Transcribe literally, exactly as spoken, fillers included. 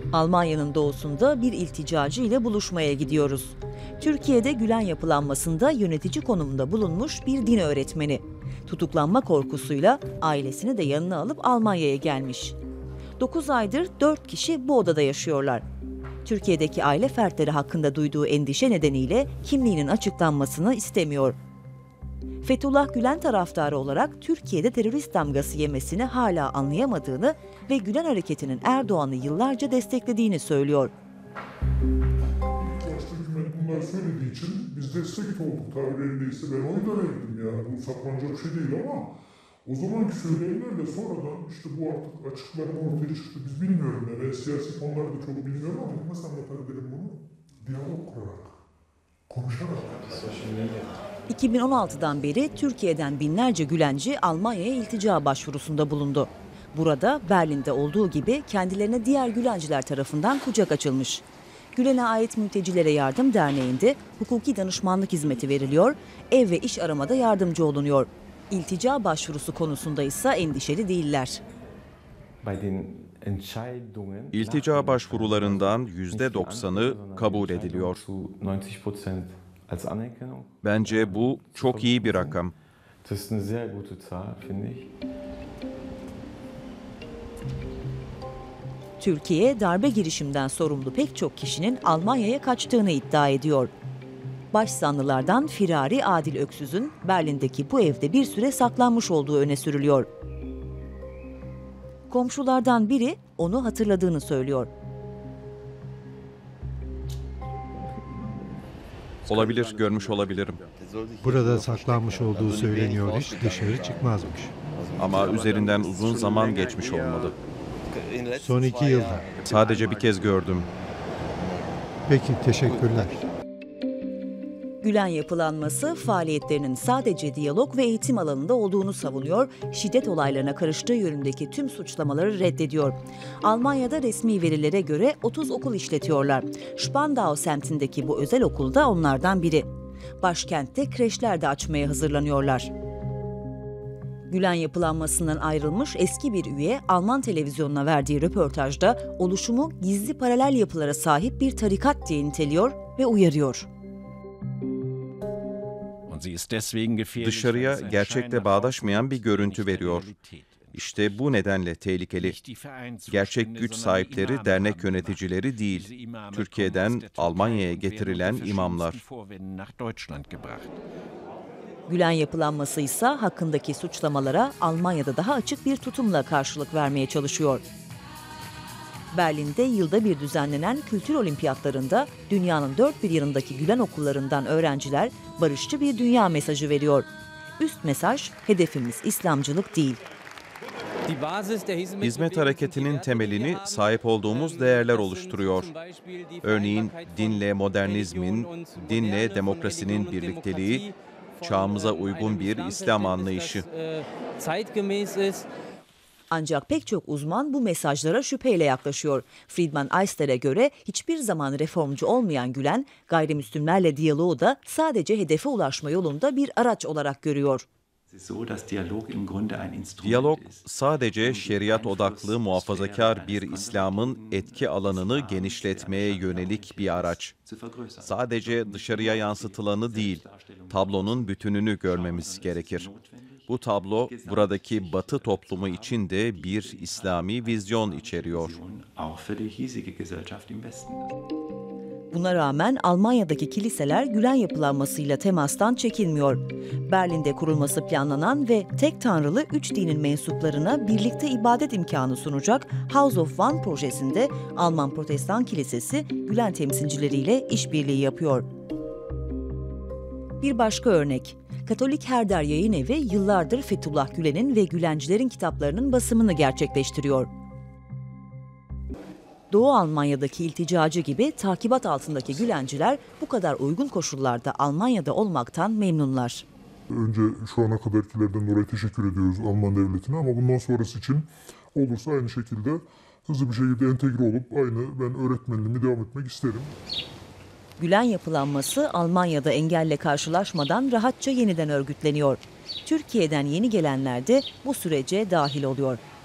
Almanya'nın doğusunda bir ilticacı ile buluşmaya gidiyoruz. Türkiye'de Gülen yapılanmasında yönetici konumunda bulunmuş bir din öğretmeni. Tutuklanma korkusuyla ailesini de yanına alıp Almanya'ya gelmiş. dokuz aydır dört kişi bu odada yaşıyorlar. Türkiye'deki aile fertleri hakkında duyduğu endişe nedeniyle kimliğinin açıklanmasını istemiyor. Fethullah Gülen taraftarı olarak Türkiye'de terörist damgası yemesini hala anlayamadığını ve Gülen hareketinin Erdoğan'ı yıllarca desteklediğini söylüyor. Başta hükümet bunları söylediği için biz destek olduk tabirindeyse. Ben o yüzden verdim yani. Bu saklanacak bir şey değil ama o zamanki söyleyenler de sonradan işte bu artık açıklarım ortaya çıktı. Biz bilmiyorum yani. Ben siyasi konuları da çok bilmiyorum ama nasıl anlatabilirim bunu? Diyalog kurarak, konuşarak. iki bin on altıdan beri Türkiye'den binlerce Gülenci Almanya'ya iltica başvurusunda bulundu. Burada Berlin'de olduğu gibi kendilerine diğer Gülenciler tarafından kucak açılmış. Gülen'e ait Mültecilere Yardım Derneği'nde hukuki danışmanlık hizmeti veriliyor, ev ve iş aramada yardımcı olunuyor. İltica başvurusu konusunda ise endişeli değiller. İltica başvurularından yüzde doksanı kabul ediliyor. Bence bu çok iyi bir rakam. Türkiye, darbe girişiminden sorumlu pek çok kişinin Almanya'ya kaçtığını iddia ediyor. Başsanlılardan Firari Adil Öksüz'ün Berlin'deki bu evde bir süre saklanmış olduğu öne sürülüyor. Komşulardan biri onu hatırladığını söylüyor. Olabilir, görmüş olabilirim. Burada saklanmış olduğu söyleniyor, hiç dışarı çıkmazmış. Ama üzerinden uzun zaman geçmiş olmalı. Son iki yılda. Sadece bir kez gördüm. Peki, teşekkürler. Gülen yapılanması faaliyetlerinin sadece diyalog ve eğitim alanında olduğunu savunuyor, şiddet olaylarına karıştığı yönündeki tüm suçlamaları reddediyor. Almanya'da resmi verilere göre otuz okul işletiyorlar. Spandau semtindeki bu özel okul da onlardan biri. Başkentte kreşler de açmaya hazırlanıyorlar. Gülen yapılanmasından ayrılmış eski bir üye Alman televizyonuna verdiği röportajda oluşumu gizli paralel yapılara sahip bir tarikat diye niteliyor ve uyarıyor. Dışarıya gerçekle bağdaşmayan bir görüntü veriyor. İşte bu nedenle tehlikeli. Gerçek güç sahipleri dernek yöneticileri değil, Türkiye'den Almanya'ya getirilen imamlar. Gülen yapılanması ise hakkındaki suçlamalara Almanya'da daha açık bir tutumla karşılık vermeye çalışıyor. Berlin'de yılda bir düzenlenen kültür olimpiyatlarında dünyanın dört bir yanındaki Gülen okullarından öğrenciler barışçı bir dünya mesajı veriyor. Üst mesaj, hedefimiz İslamcılık değil. Hizmet hareketinin temelini sahip olduğumuz değerler oluşturuyor. Örneğin dinle modernizmin, dinle demokrasinin birlikteliği, çağımıza uygun bir İslam anlayışı. Ancak pek çok uzman bu mesajlara şüpheyle yaklaşıyor. Friedman Eister'e göre hiçbir zaman reformcu olmayan Gülen, gayrimüslimlerle diyaloğu da sadece hedefe ulaşma yolunda bir araç olarak görüyor. Diyalog sadece şeriat odaklı muhafazakar bir İslam'ın etki alanını genişletmeye yönelik bir araç. Sadece dışarıya yansıtılanı değil, tablonun bütününü görmemiz gerekir. Bu tablo buradaki Batı toplumu için de bir İslami vizyon içeriyor. Buna rağmen Almanya'daki kiliseler Gülen yapılanmasıyla temastan çekinmiyor. Berlin'de kurulması planlanan ve tek tanrılı üç dinin mensuplarına birlikte ibadet imkanı sunacak House of One projesinde Alman Protestan Kilisesi Gülen temsilcileriyle işbirliği yapıyor. Bir başka örnek. Katolik Herder Yayın Evi yıllardır Fethullah Gülen'in ve Gülencilerin kitaplarının basımını gerçekleştiriyor. Doğu Almanya'daki ilticacı gibi takibat altındaki Gülenciler bu kadar uygun koşullarda Almanya'da olmaktan memnunlar. Önce şu ana kadarkilerden dolayı teşekkür ediyoruz Alman devletine ama bundan sonrası için olursa aynı şekilde hızlı bir şekilde entegre olup aynı ben öğretmenliğimi devam etmek isterim. Gülen yapılanması Almanya'da engelle karşılaşmadan rahatça yeniden örgütleniyor. Türkiye'den yeni gelenler de bu sürece dahil oluyor.